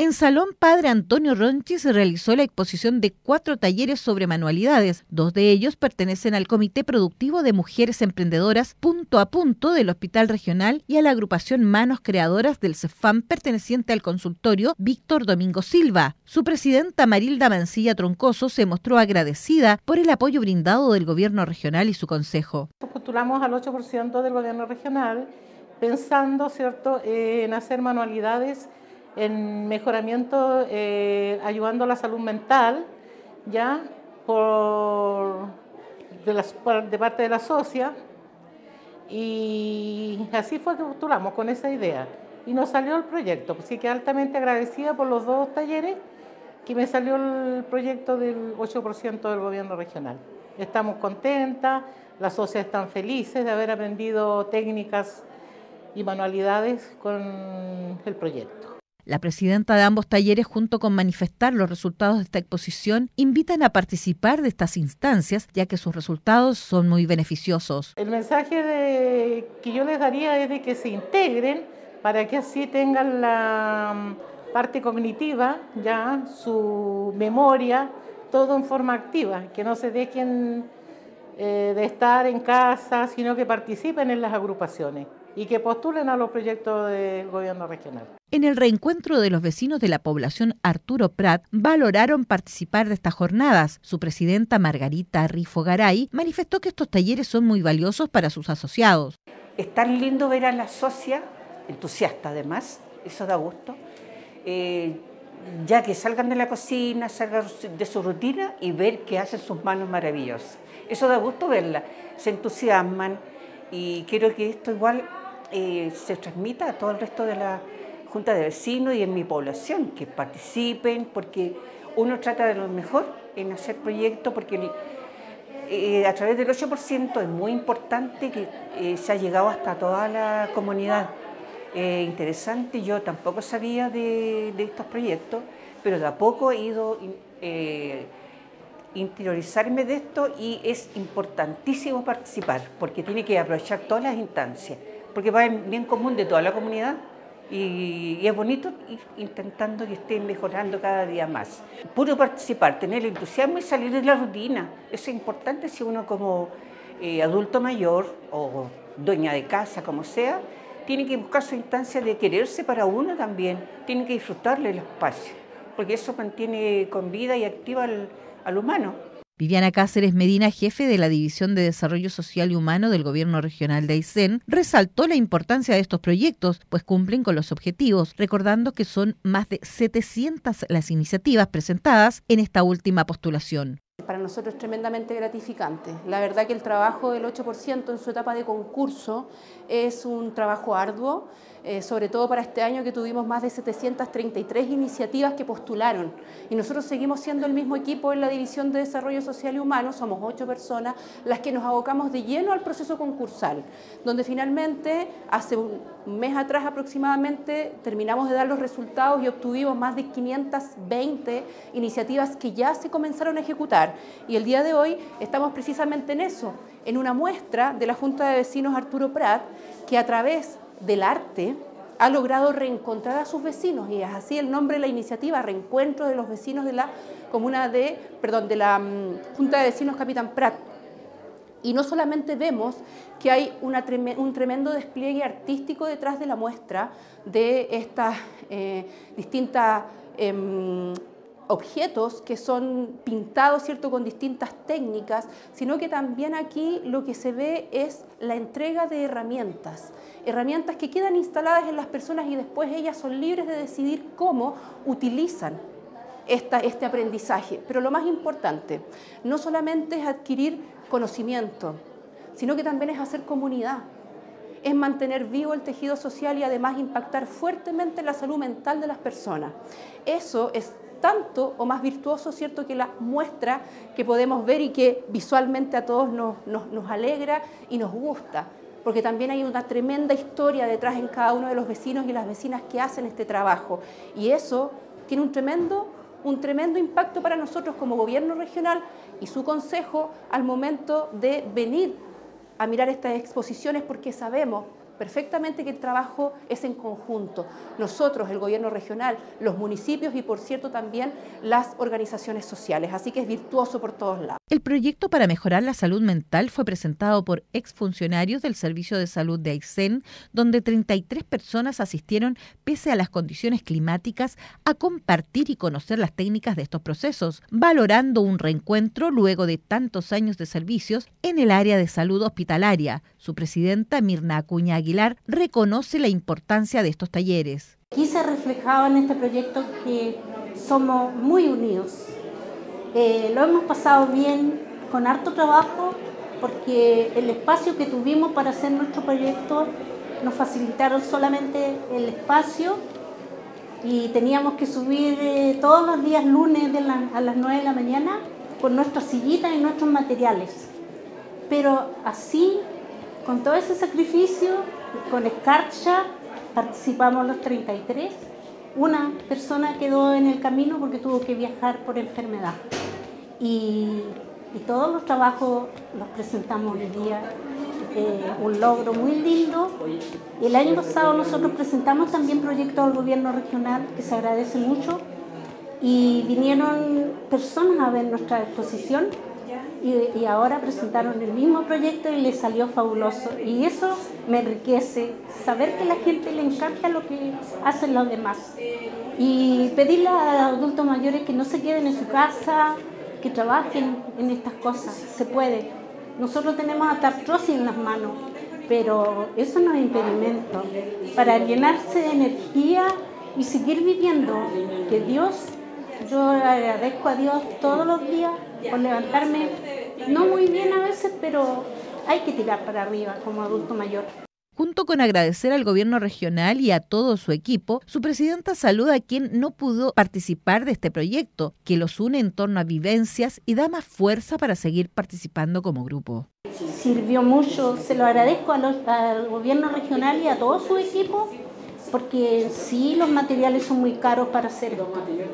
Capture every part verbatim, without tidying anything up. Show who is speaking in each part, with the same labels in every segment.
Speaker 1: En Salón Padre Antonio Ronchi se realizó la exposición de cuatro talleres sobre manualidades. Dos de ellos pertenecen al Comité Productivo de Mujeres Emprendedoras Punto a Punto del Hospital Regional y a la agrupación Manos Creadoras del CEFAM perteneciente al consultorio Víctor Domingo Silva. Su presidenta Marilda Mancilla Troncoso se mostró agradecida por el apoyo brindado del gobierno regional y su consejo.
Speaker 2: Postulamos al ocho por ciento del gobierno regional pensando, ¿cierto?, en hacer manualidades en mejoramiento, eh, ayudando a la salud mental, ya, por, de, las, de parte de la socia, y así fue que postulamos con esa idea, y nos salió el proyecto, así que altamente agradecida por los dos talleres, que me salió el proyecto del ocho por ciento del gobierno regional. Estamos contentas, las socias están felices de haber aprendido técnicas y manualidades con el proyecto.
Speaker 1: La presidenta de ambos talleres, junto con manifestar los resultados de esta exposición, invitan a participar de estas instancias, ya que sus resultados son muy beneficiosos.
Speaker 2: El mensaje de, que yo les daría es de que se integren para que así tengan la parte cognitiva, ya su memoria, todo en forma activa, que no se dejen eh, de estar en casa, sino que participen en las agrupaciones y que postulen a los proyectos del gobierno regional.
Speaker 1: En el reencuentro de los vecinos de la población Arturo Prat valoraron participar de estas jornadas. Su presidenta Margarita Rifo Garay manifestó que estos talleres son muy valiosos para sus asociados.
Speaker 3: Es tan lindo ver a la socia, entusiasta además, eso da gusto, eh, ya que salgan de la cocina, salgan de su rutina y ver que hacen sus manos maravillosas. Eso da gusto verla, se entusiasman y quiero que esto igual eh, se transmita a todo el resto de la Junta de Vecinos y en mi población, que participen, porque uno trata de lo mejor en hacer proyectos, porque eh, a través del ocho por ciento es muy importante que eh, se ha llegado hasta toda la comunidad. Eh, interesante, yo tampoco sabía de, de estos proyectos, pero de a poco he ido eh, interiorizarme de esto y es importantísimo participar, porque tiene que aprovechar todas las instancias, porque va en bien común de toda la comunidad. Y, y es bonito ir intentando que estén mejorando cada día más. Puro participar, tener el entusiasmo y salir de la rutina. Eso es importante si uno como eh, adulto mayor o dueña de casa, como sea, tiene que buscar su instancia de quererse para uno también. Tiene que disfrutarle el espacio, porque eso mantiene con vida y activa al, al humano.
Speaker 1: Viviana Cáceres Medina, jefe de la División de Desarrollo Social y Humano del Gobierno Regional de Aysén, resaltó la importancia de estos proyectos, pues cumplen con los objetivos, recordando que son más de setecientas las iniciativas presentadas en esta última postulación.
Speaker 4: Para nosotros es tremendamente gratificante. La verdad que el trabajo del ocho por ciento en su etapa de concurso es un trabajo arduo, eh, sobre todo para este año que tuvimos más de setecientas treinta y tres iniciativas que postularon. Y nosotros seguimos siendo el mismo equipo en la División de Desarrollo Social y Humano, somos ocho personas las que nos abocamos de lleno al proceso concursal, donde finalmente hace un mes atrás aproximadamente terminamos de dar los resultados y obtuvimos más de quinientas veinte iniciativas que ya se comenzaron a ejecutar. Y el día de hoy estamos precisamente en eso, en una muestra de la Junta de Vecinos Arturo Prat, que a través del arte ha logrado reencontrar a sus vecinos, y es así el nombre de la iniciativa, Reencuentro de los Vecinos de la Comuna de, perdón, de la um, Junta de Vecinos Capitán Prat. Y no solamente vemos que hay una trem- un tremendo despliegue artístico detrás de la muestra de estas eh, distintas eh, objetos que son pintados, ¿cierto?, con distintas técnicas, sino que también aquí lo que se ve es la entrega de herramientas, herramientas que quedan instaladas en las personas y después ellas son libres de decidir cómo utilizan esta, este aprendizaje. Pero lo más importante, no solamente es adquirir conocimiento, sino que también es hacer comunidad, es mantener vivo el tejido social y además impactar fuertemente en la salud mental de las personas. Eso es tanto o más virtuoso, ¿cierto?, que la muestra que podemos ver y que visualmente a todos nos, nos, nos alegra y nos gusta, porque también hay una tremenda historia detrás en cada uno de los vecinos y las vecinas que hacen este trabajo, y eso tiene un tremendo, un tremendo impacto para nosotros como gobierno regional y su consejo al momento de venir a mirar estas exposiciones, porque sabemos perfectamente que el trabajo es en conjunto. Nosotros, el gobierno regional, los municipios y, por cierto, también las organizaciones sociales. Así que es virtuoso por todos lados.
Speaker 1: El proyecto para mejorar la salud mental fue presentado por exfuncionarios del Servicio de Salud de Aysén, donde treinta y tres personas asistieron, pese a las condiciones climáticas, a compartir y conocer las técnicas de estos procesos, valorando un reencuentro luego de tantos años de servicios en el área de salud hospitalaria. Su presidenta, Mirna Acuña Aguilar, reconoce la importancia de estos talleres.
Speaker 5: Aquí se reflejaba en este proyecto que somos muy unidos. Eh, lo hemos pasado bien, con harto trabajo, porque el espacio que tuvimos para hacer nuestro proyecto nos facilitaron solamente el espacio y teníamos que subir eh, todos los días lunes de la, a las nueve de la mañana con nuestras sillitas y nuestros materiales. Pero así, con todo ese sacrificio, con escarcha, participamos los treinta y tres. Una persona quedó en el camino porque tuvo que viajar por enfermedad. Y, y todos los trabajos los presentamos hoy día. Eh, un logro muy lindo. El año pasado nosotros presentamos también proyectos al gobierno regional, que se agradece mucho. Y vinieron personas a ver nuestra exposición. Y, y ahora presentaron el mismo proyecto y les salió fabuloso. Y eso me enriquece, saber que a la gente le encanta lo que hacen los demás. Y pedirle a los adultos mayores que no se queden en su casa, que trabajen en estas cosas. Se puede. Nosotros tenemos hasta artrosis en las manos, pero eso no es impedimento para llenarse de energía y seguir viviendo. Que Dios, yo agradezco a Dios todos los días por levantarme, no muy bien a veces, pero hay que tirar para arriba como adulto mayor.
Speaker 1: Junto con agradecer al gobierno regional y a todo su equipo, su presidenta saluda a quien no pudo participar de este proyecto, que los une en torno a vivencias y da más fuerza para seguir participando como grupo.
Speaker 5: Sirvió mucho, se lo agradezco a los, al gobierno regional y a todo su equipo, porque sí, los materiales son muy caros para hacer esto,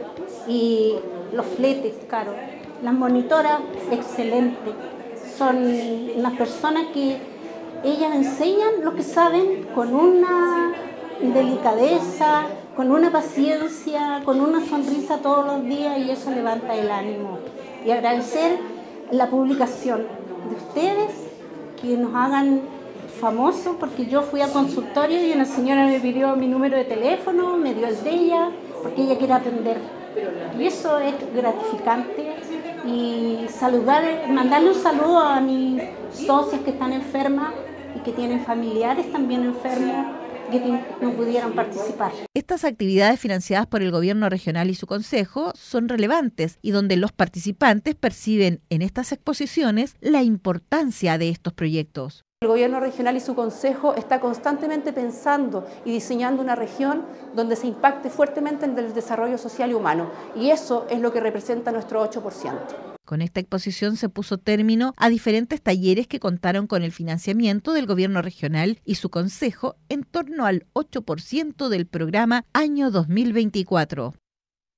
Speaker 5: y los fletes caros. Las monitoras, excelentes, son las personas que ellas enseñan lo que saben con una delicadeza, con una paciencia, con una sonrisa todos los días, y eso levanta el ánimo. Y agradecer la publicación de ustedes, que nos hagan famosos, porque yo fui a consultorio y una señora me pidió mi número de teléfono, me dio el de ella, porque ella quiere atender. Y eso es gratificante. Y saludar, mandarle un saludo a mis socias que están enfermas y que tienen familiares también enfermos que no pudieron participar.
Speaker 1: Estas actividades financiadas por el gobierno regional y su consejo son relevantes y donde los participantes perciben en estas exposiciones la importancia de estos proyectos.
Speaker 4: El gobierno regional y su consejo está constantemente pensando y diseñando una región donde se impacte fuertemente en el desarrollo social y humano, y eso es lo que representa nuestro ocho por ciento.
Speaker 1: Con esta exposición se puso término a diferentes talleres que contaron con el financiamiento del gobierno regional y su consejo en torno al ocho por ciento del programa año dos mil veinticuatro.